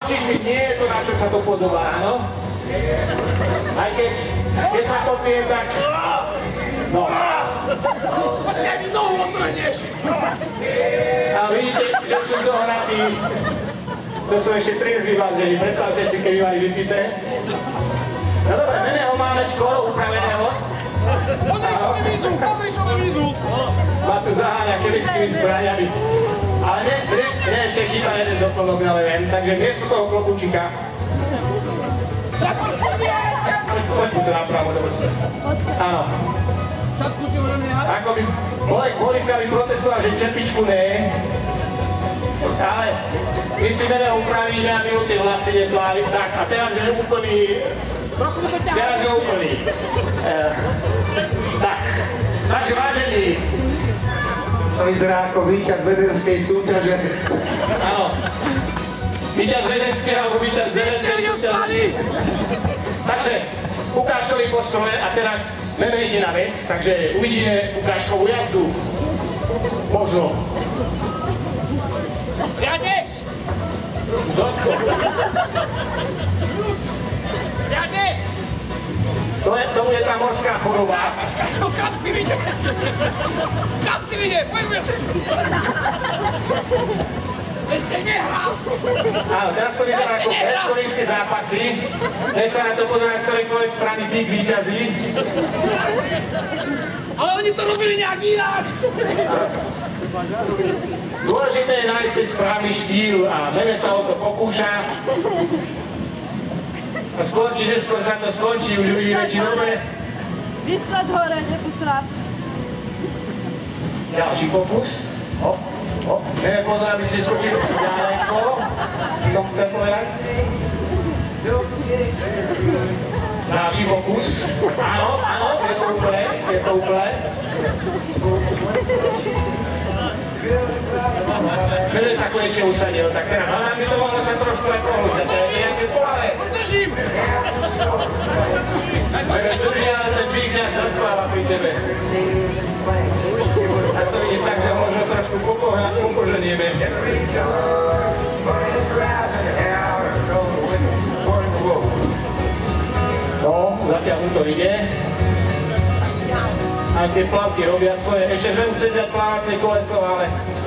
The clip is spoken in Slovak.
Čiže nie je to, na čo sa to podobá, áno? Aj keď sa popije, tak... No. Ja mi nohu otrhneš! A vidíte, že sú zohratí. To sú ešte triezvy vážení. Predstavte si, keby mali vypité. No dobre, meného máme skoro upraveného. Pozri, čo mi vyzú! Má tu zaháňa chemickými zbraniami. Ale mne ešte chýba jeden doplnok na leven, takže miesto toho klobučíka. Poď tu napravo, dobre. Áno. Ako by Bolívka by protestoval, že čepičku nie. Ale my si meného upravíme, aby mu tie vlasy netláli. Tak, a teraz je úplný... Teraz je úplný. Tak, takže vážení. To vyzerá ako víťaz vedenskej súťaže. Áno. Víťaz vedenského alebo víťaz vedenskej súťaže. Takže ukážkový postroj a teraz meno ide na vec, takže uvidíme ukážkovú jazdu. Možno. Riadne! Doďko. Riadne! To bude tá morská choroba. Kam si vyjde? Kam si vyjde? Poďme! Ešte nehrál! Áno, teraz to vyzerá ako predškolnícke zápasy. Nech sa na to pozerá, z ktorejkoľvek strany pík víťazí. Ale oni to robili nejak inak! Dôležité je nájsť ten správny štýl a mene sa o to pokúša. A skôr či neskôr sa to skončí, už uvidíme či dobre. Vyskoč hore, nepucrap. Ďalší pokus. Hop, hop. Mene pozor, aby ste skočili ďaleko. Som chcel povedať. Ďalší pokus. Áno, áno, je to úplne, je to úplne. Mene sa konečne usadil, tak teraz hľadám by to mohlo sa trošku aj pohnúť. To je nejaké spolale. Držím! Drží, ale ten pík nejak zaspáva pri tebe. A to vidím tak, že možno trošku pokoženieme. No, zatiaľ mu to ide. A tie plavky robia svoje. Ešte, že mu chce dať plávacie koleso, ale